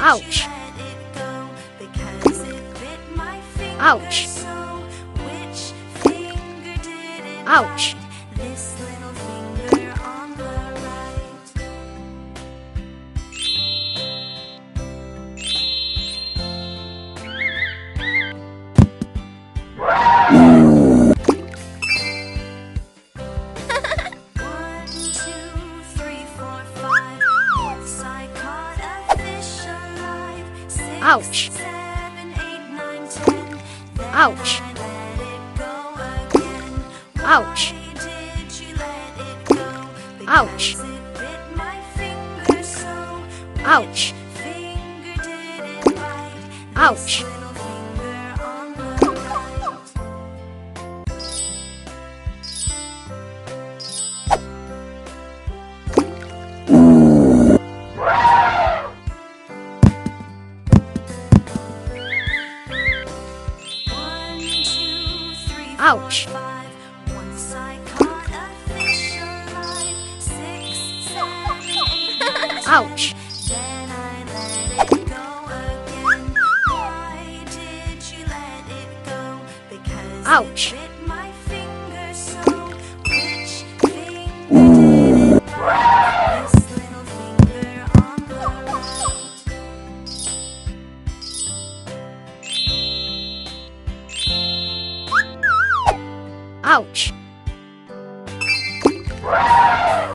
Ouch. Ouch. Ouch. This little finger on the right. One, two, three, four, five. Once I caught a fish alive. Six, Ouch. 7, 8, 9, 10. Then Ouch. I let it go again. Ouch. Why did you let it go? Ouch. Because it bit my finger so. Ouch. Which finger did it bite? Ouch. This little finger on the right. One, two, three, four, Ouch. five. Once I caught a fish alive. 6, 7, 8, 9, 10. Ouch. Then I let it go again. Why did you let it go? Because Ouch. it bit my finger so. Which finger did it bite? This little finger on the right. Ouch.